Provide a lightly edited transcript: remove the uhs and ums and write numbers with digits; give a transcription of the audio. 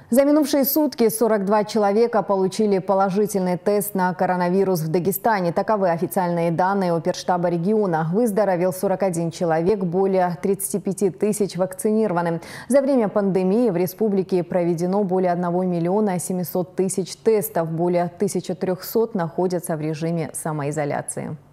За минувшие сутки 42 человека получили положительный тест на коронавирус в Дагестане. Таковы официальные данные Оперштаба региона. Выздоровел 41 человек, более 35 тысяч вакцинированы. За время пандемии в республике проведено более 1 миллиона 700 тысяч тестов. Более 1300 находятся в режиме самоизоляции.